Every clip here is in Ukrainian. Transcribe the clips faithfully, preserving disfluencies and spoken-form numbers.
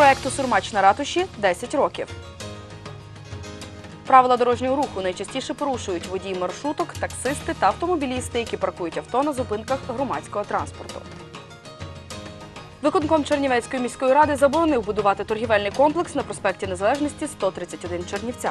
Проекту «Сурмач на ратуші» – десять років. Правила дорожнього руху найчастіше порушують водії маршруток, таксисти та автомобілісти, які паркують авто на зупинках громадського транспорту. Виконком Чернівецької міської ради заборонив будувати торгівельний комплекс на проспекті Незалежності сто тридцять один в Чернівцях.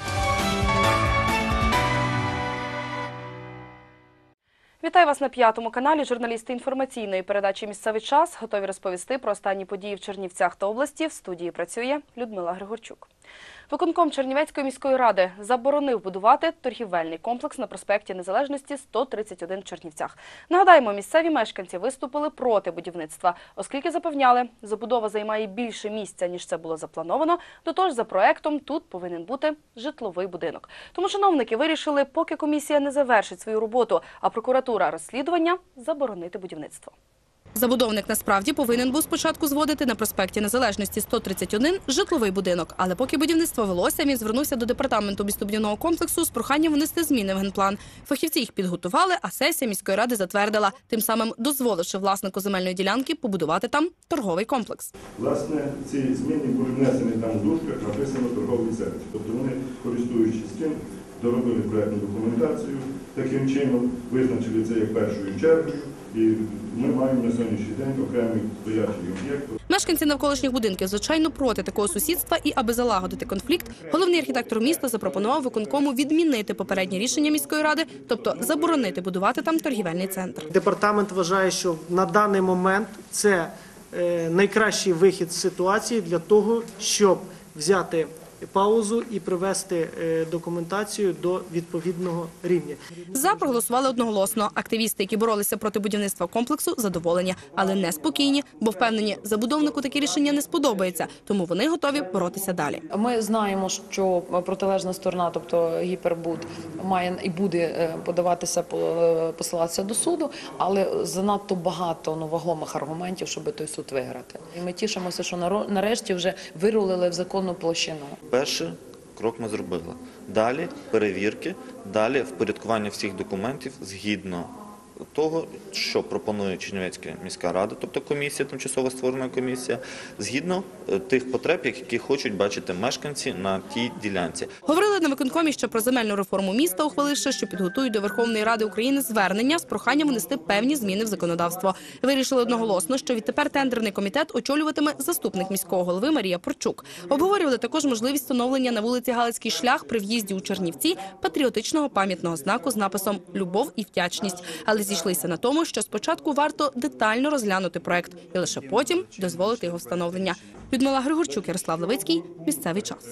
Вітаю вас на п'ятому каналі. Журналісти інформаційної передачі «Місцевий час» готові розповісти про останні події в Чернівцях та області. В студії працює Людмила Григорчук. Виконком Чернівецької міської ради заборонив будувати торгівельний комплекс на проспекті Незалежності сто тридцять один в Чернівцях. Нагадаємо, місцеві мешканці виступили проти будівництва, оскільки запевняли, забудова займає більше місця, ніж це було заплановано. До того ж, за проектом тут повинен бути житловий будинок. Тому чиновники вирішили, поки комісія не завершить свою роботу, а прокуратура розслідування, заборонити будівництво. Забудовник насправді повинен був спочатку зводити на проспекті Незалежності сто тридцять один житловий будинок. Але поки будівництво велося, він звернувся до департаменту містобудівного комплексу з проханням внести зміни в генплан. Фахівці їх підготували, а сесія міської ради затвердила, тим самим дозволивши власнику земельної ділянки побудувати там торговий комплекс. Власне, ці зміни були внесені там в дужках, написано торговий сервіс. Тобто вони, користуючись цим, доробили проєктну документацію, таким чином визначили це як першою чергою. І ми маємо на сьогоднішній день окремий стоячий об'єкт. Мешканці навколишніх будинків, звичайно, проти такого сусідства і, аби залагодити конфлікт, головний архітектор міста запропонував виконкому відмінити попереднє рішення міської ради, тобто заборонити будувати там торгівельний центр. Департамент вважає, що на даний момент це найкращий вихід з ситуації для того, щоб взяти паузу і привести документацію до відповідного рівня. За проголосували одноголосно. Активісти, які боролися проти будівництва комплексу, задоволені, але не спокійні, бо впевнені, забудовнику таке рішення не сподобається, тому вони готові боротися далі. Ми знаємо, що протилежна сторона, тобто гіпербуд, має і буде подаватися, посилатися до суду, але занадто багато ну, вагомих аргументів, щоб той суд виграти. І ми тішимося, що нарешті вже вирулили в законну площину. Перший крок ми зробили. Далі перевірки, далі впорядкування всіх документів згідно того, що пропонує Чернівецька міська рада, тобто комісія, тимчасово створена комісія, згідно тих потреб, які хочуть бачити мешканці на тій ділянці. Говорили на виконкомі ще про земельну реформу міста, ухваливши, що підготують до Верховної Ради України звернення з проханням внести певні зміни в законодавство. Вирішили одноголосно, що відтепер тендерний комітет очолюватиме заступник міського голови Марія Порчук. Обговорювали також можливість встановлення на вулиці Галицький шлях при в'їзді у Чернівці патріотичного пам'ятного знаку з написом «Любов і вдячність». Але зійшлися на тому, що спочатку варто детально розглянути проект і лише потім дозволити його встановлення. Людмила Григорчук, Ярослав Левицький, «Місцевий час».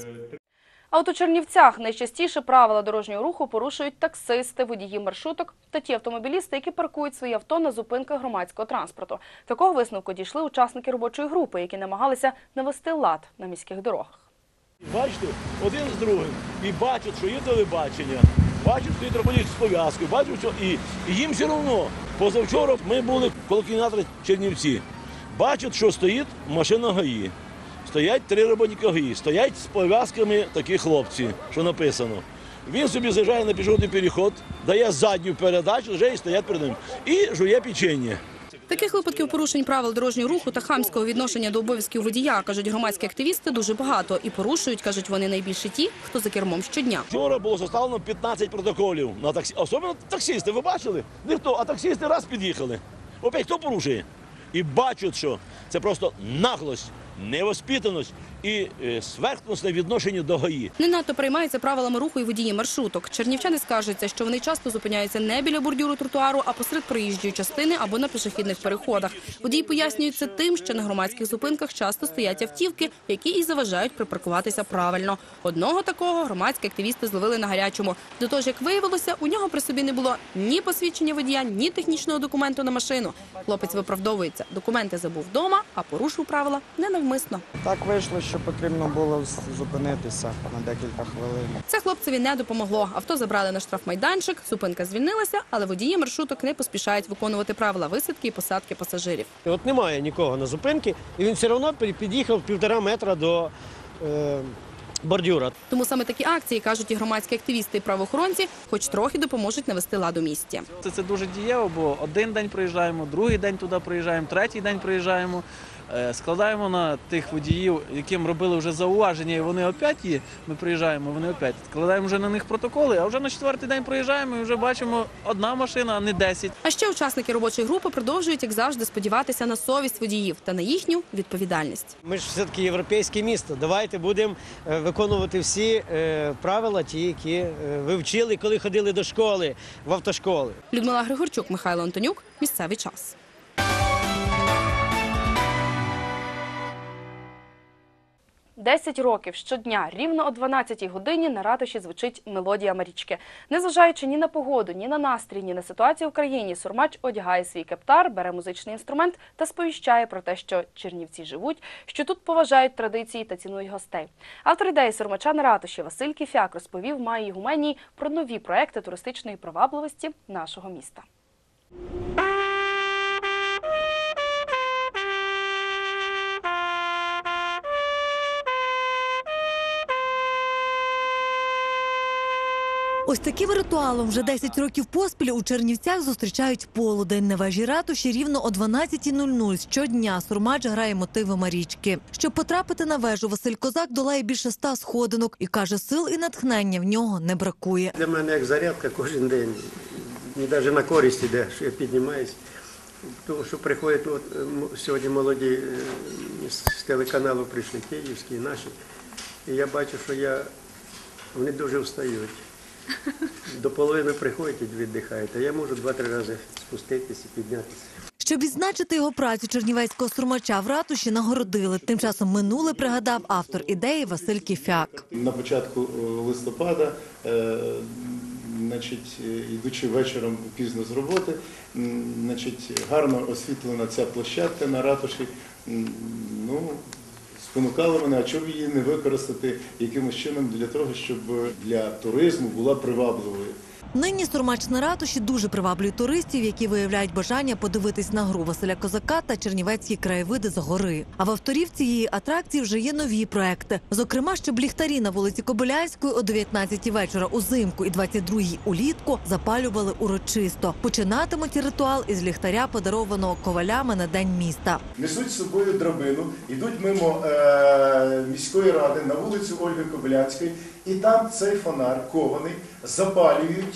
А от у Чернівцях найчастіше правила дорожнього руху порушують таксисти, водії маршруток та ті автомобілісти, які паркують свої авто на зупинках громадського транспорту. Такого висновку дійшли учасники робочої групи, які намагалися навести лад на міських дорогах. Бачите, один з другим, і бачать, що є телебачення, бачать, що є трафонік з пов'язкою, бачать, що і, і їм все одно. Позавчора ми були коло кінотеатру Чернівці. Бачать, що стоїть машина ГАІ. Стоять три роботника ГАІ, стоять з пов'язками такі хлопці, що написано. Він собі заїжджає на пішохідний переход, дає задню передачу, вже і стоять перед ним. І жує печення. Таких випадків порушень правил дорожнього руху та хамського відношення до обов'язків водія, кажуть громадські активісти, дуже багато. І порушують, кажуть вони, найбільше ті, хто за кермом щодня. Вчора було составлено п'ятнадцять протоколів на таксі. Особливо таксисти, ви бачили? Ніхто, а таксисти раз під'їхали. Опять хто порушує? І бачать, що це просто наглость, невоспитаність і зверхностне відношення до ГАІ. Не надто приймаються правилами руху і водії маршруток. Чернівчани скаржаться, що вони часто зупиняються не біля бордюру тротуару, а посеред проїжджої частини або на пішохідних переходах. Водії пояснюють це тим, що на громадських зупинках часто стоять автівки, які і заважають припаркуватися правильно. Одного такого громадські активісти зловили на гарячому. До того ж, як виявилося, у нього при собі не було ні посвідчення водія, ні технічного документу на машину. Хлопець виправдовується. Документи забув вдома, а порушив правила ненавмисно. Так вийшло, що потрібно було зупинитися на декілька хвилин. Це хлопцеві не допомогло. Авто забрали на штрафмайданчик, зупинка звільнилася, але водії маршруток не поспішають виконувати правила висадки і посадки пасажирів. От немає нікого на зупинці, і він все одно під'їхав півтора метра до е, бордюра. Тому саме такі акції, кажуть і громадські активісти, і правоохоронці, хоч трохи допоможуть навести лад у місті. Це, це дуже дієво, бо один день проїжджаємо, другий день туди проїжджаємо, третій день проїжджаємо. е, складаємо на тих водіїв, яким робили вже зауваження, і вони опять є, ми приїжджаємо, вони опять. Складаємо вже на них протоколи, а вже на четвертий день приїжджаємо і вже бачимо одна машина, а не десять. А ще учасники робочої групи продовжують, як завжди, сподіватися на совість водіїв та на їхню відповідальність. Ми ж все-таки європейське місто. Давайте будемо е, виконувати всі е, правила, ті, які е, ви вчили, коли ходили до школи, в автошколи. Людмила Григорчук, Михайло Антонюк. Місцевий час. Десять років щодня, рівно о дванадцятій годині на ратуші звучить мелодія Марічки. Незважаючи ні на погоду, ні на настрій, ні на ситуацію в країні, сурмач одягає свій кептар, бере музичний інструмент та сповіщає про те, що чернівці живуть, що тут поважають традиції та цінують гостей. Автор ідеї сурмача на ратуші Василь Кіфяк розповів Майї Гуменній про нові проекти туристичної привабливості нашого міста. Ось таким ритуалом вже десять років поспіль у Чернівцях зустрічають полудень. На вежі ратуші рівно о дванадцятій нуль нуль щодня сурмач грає мотиви Марічки. Щоб потрапити на вежу, Василь Козак долає більше ста сходинок і каже, сил і натхнення в нього не бракує. Для мене як зарядка кожен день. Мені навіть на користь іде, що я піднімаюсь. Тому що приходять, от, сьогодні молоді з телеканалу прийшли, київські, наші. І я бачу, що я, вони дуже встають. До половини приходять і віддихають, а я можу два-три рази спуститися і піднятися. Щоб відзначити його працю чернівецького сурмача в ратуші нагородили. Тим часом минуле пригадав автор ідеї Василь Кіфяк. На початку листопада, е, значить, йдучи вечором пізно з роботи, значить, гарно освітлена ця площадка на ратуші, ну, спонукало мене, а чому її не використати якимось чином для того, щоб для туризму була привабливою. Нині сурмач на ратуші дуже приваблює туристів, які виявляють бажання подивитись на гру Василя Козака та чернівецькі краєвиди з гори. А в авторів цієї атракції вже є нові проекти. Зокрема, щоб ліхтарі на вулиці Кобилянської о дев'ятнадцятій вечора узимку і двадцять другій улітку запалювали урочисто. Починатимуть ритуал із ліхтаря, подарованого ковалями на День міста. Несуть з собою драбину, йдуть мимо е, міської ради на вулицю Ольги Кобилянської, і там цей фонар кований запалюють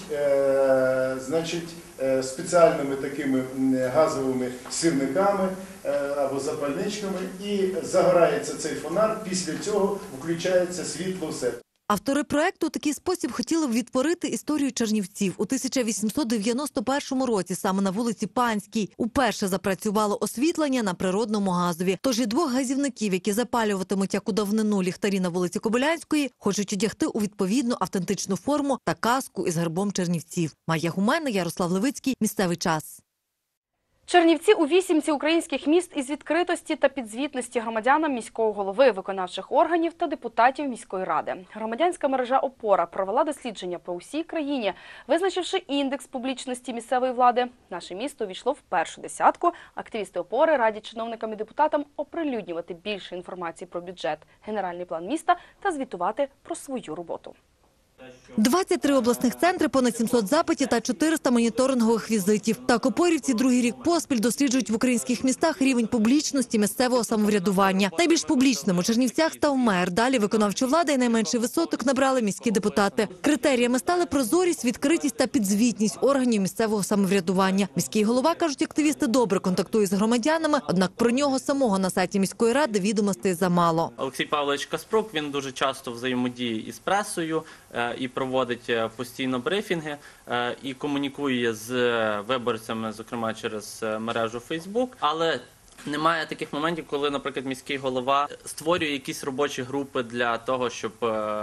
е, значить, е, спеціальними такими газовими сірниками е, або запальничками, і загорається цей фонар, після цього включається світло все. Автори проекту у такий спосіб хотіли б відтворити історію Чернівців. У тисяча вісімсот дев'яносто першому році саме на вулиці Панській уперше запрацювало освітлення на природному газові. Тож і двох газівників, які запалюватимуть як у давнину ліхтарі на вулиці Кобилянської, хочуть одягти у відповідну автентичну форму та каску із гербом Чернівців. Майя Гуменна, Ярослав Левицький. Місцевий час. Чернівці у вісімці українських міст із відкритості та підзвітності громадянам міського голови, виконавчих органів та депутатів міської ради. Громадянська мережа «Опора» провела дослідження по усій країні, визначивши індекс публічності місцевої влади. Наше місто увійшло в першу десятку. Активісти «Опори» радять чиновникам і депутатам оприлюднювати більше інформації про бюджет, генеральний план міста та звітувати про свою роботу. двадцять три обласних центри, понад сімсот запитів та чотириста моніторингових візитів. Так, опорівці другий рік поспіль досліджують в українських містах рівень публічності місцевого самоврядування. Найбільш публічним у Чернівцях став мер. Далі виконавча влада і найменший висоток набрали міські депутати. Критеріями стали прозорість, відкритість та підзвітність органів місцевого самоврядування. Міський голова, кажуть активісти, добре контактує з громадянами, однак про нього самого на сайті міської ради відомостей замало. Олексій Павлович Каспрук, він дуже часто взаємодіє із пресою і проводить постійно брифінги, і комунікує з виборцями, зокрема через мережу Фейсбук. Але немає таких моментів, коли, наприклад, міський голова створює якісь робочі групи для того, щоб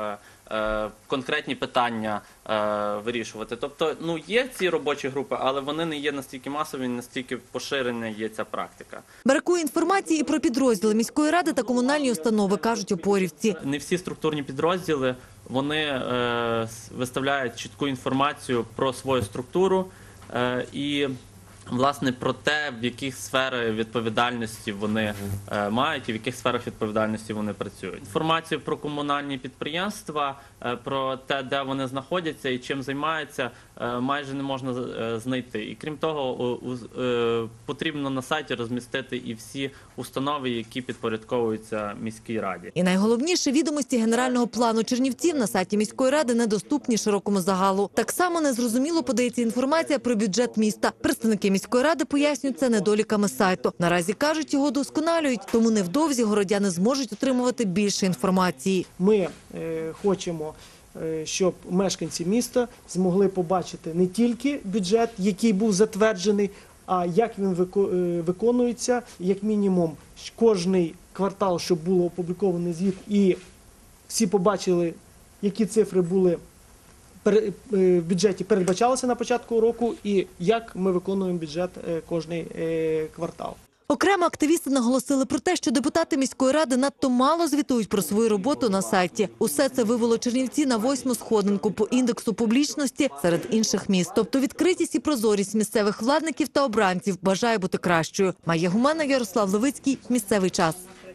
конкретні питання вирішувати. Тобто, ну, є ці робочі групи, але вони не є настільки масові, настільки поширена є ця практика. Бракує інформації і про підрозділи міської ради та комунальні установи, кажуть опорівці. Не всі структурні підрозділи, вони е, виставляють чітку інформацію про свою структуру, е, і власне, про те, в яких сферах відповідальності вони е, мають і в яких сферах відповідальності вони працюють. Інформацію про комунальні підприємства, е, про те, де вони знаходяться і чим займаються, е, майже не можна е, знайти. І крім того, у, у, е, потрібно на сайті розмістити і всі установи, які підпорядковуються міській раді. І найголовніше, відомості генерального плану Чернівців на сайті міської ради недоступні широкому загалу. Так само незрозуміло подається інформація про бюджет міста. Представники міської ради пояснюють це недоліками сайту. Наразі, кажуть, його досконалюють, тому невдовзі городяни зможуть отримувати більше інформації. Ми е, хочемо, е, щоб мешканці міста змогли побачити не тільки бюджет, який був затверджений, а як він вико- е, виконується, як мінімум, кожний квартал, щоб було опублікований звіт, і всі побачили, які цифри були пере- е, в бюджеті передбачалися на початку року, і як ми виконуємо бюджет е, кожний е, квартал. Окремо активісти наголосили про те, що депутати міської ради надто мало звітують про свою роботу на сайті. Усе це вивело Чернівці на восьму сходинку по індексу публічності серед інших міст. Тобто відкритість і прозорість місцевих владників та обранців бажає бути кращою. Майя Гумена, Ярослав Левицький. Місцевий час.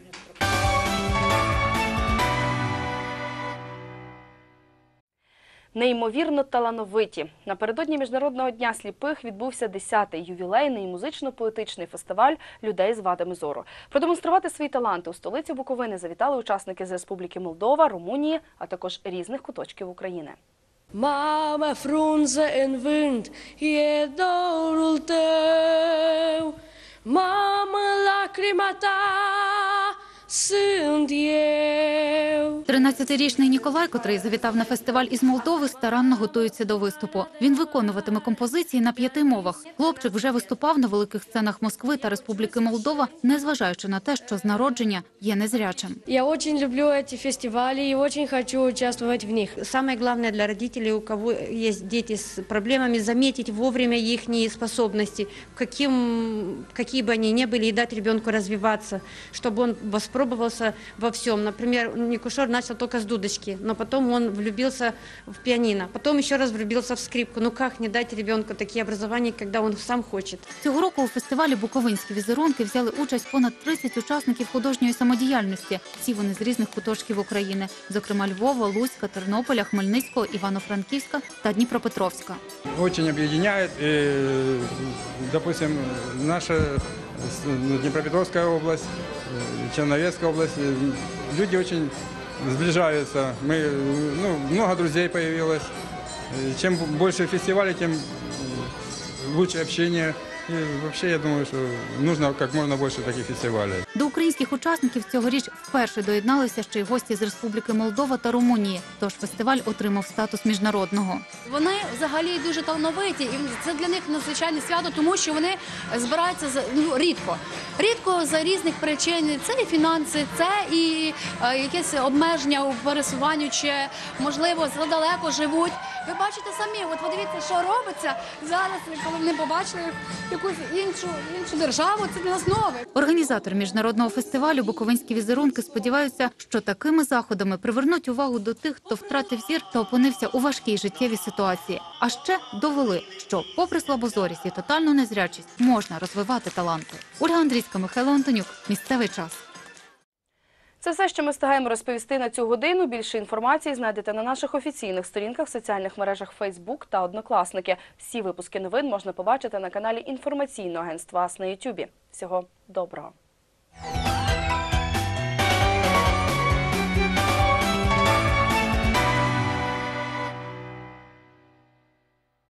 Неймовірно талановиті. Напередодні Міжнародного дня сліпих відбувся десятий ювілейний музично-поетичний фестиваль людей з вадами зору. Продемонструвати свої таланти у столиці Буковини завітали учасники з Республіки Молдова, Румунії, а також різних куточків України. Mame, frunze în vânt, e dorul tău. Mamă, lacrima ta sunt eu. тринадцятирічний Ніколай, котрий завітав на фестиваль із Молдови, старанно готується до виступу. Він виконуватиме композиції на п'яти мовах. Хлопчик вже виступав на великих сценах Москви та Республіки Молдова, незважаючи на те, що з народження є незрячим. Я очень люблю эти фестивали и очень хочу участвовать в них. Самое главное для родителей, у кого есть дети с проблемами, заметить вовремя их способности, каким, какие бы они ни были, и дать ребенку развиваться, чтобы он воспробовался во всем. Например, Никушор начал только с дудочки, но потом он влюбился в пианино, потом еще раз влюбился в скрипку. Ну как не дать ребенку такие образования, когда он сам хочет? Цього року у фестивалі «Буковинські візерунки» взяли участь понад тридцять учасників художньої самодіяльності. Всі вони з різних куточків України, зокрема Львова, Луцька, Тернополя, Хмельницького, Івано-Франківська та Дніпропетровська. Очень объединяет, и, допустим, наша Днепропетровская область, Черновецкая область, люди очень сближаются. Мы, ну, много друзей появилось. Чем больше фестивалей, тем лучше общение. І взагалі, я думаю, що потрібно як можна більше таких фестивалів. До українських учасників цьогоріч вперше доєдналися ще й гості з Республіки Молдова та Румунії, тож фестиваль отримав статус міжнародного. Вони взагалі дуже талановиті, і це для них надзвичайне свято, тому що вони збираються ну, рідко. Рідко за різних причин. Це і фінанси, це і е, якесь обмеження у пересуванні, чи, можливо, задалеко живуть. Ви бачите самі, от подивіться, що робиться зараз, коли вони побачили якусь іншу, іншу державу, це для нас нове. Організатор міжнародного фестивалю «Буковинські візерунки» сподіваються, що такими заходами привернуть увагу до тих, хто втратив зір та опинився у важкій життєвій ситуації. А ще довели, що попри слабозорість і тотальну незрячість можна розвивати таланти. Ольга Андрійська, Михайло Антонюк. Місцевий час. Це все, що ми встигаємо розповісти на цю годину. Більше інформації знайдете на наших офіційних сторінках в соціальних мережах Фейсбук та Однокласники. Всі випуски новин можна побачити на каналі інформаційного агентства АС на Ютубі. Всього доброго!